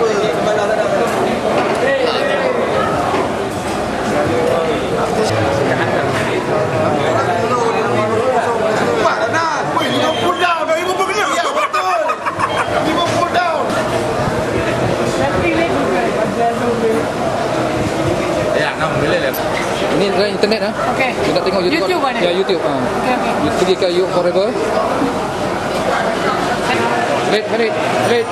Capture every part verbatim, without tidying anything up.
Ini adalah internet ah. Okey. Kita tengok YouTube. YouTube mana? Ya, YouTube. Ah. Okey, okey. Pergi ke You Forever. Wait, wait, wait.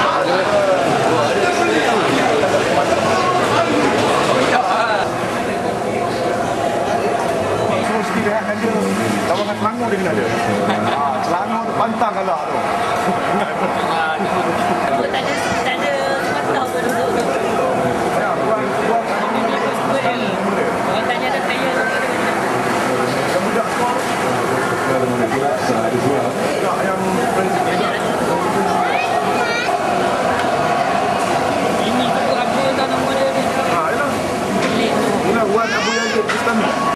Mesti rehatkan dia. Lawangan Selangor dia kena ada. Ah, Selangor tu pantang kalah tu. Tak ada tak ada mata pada tu.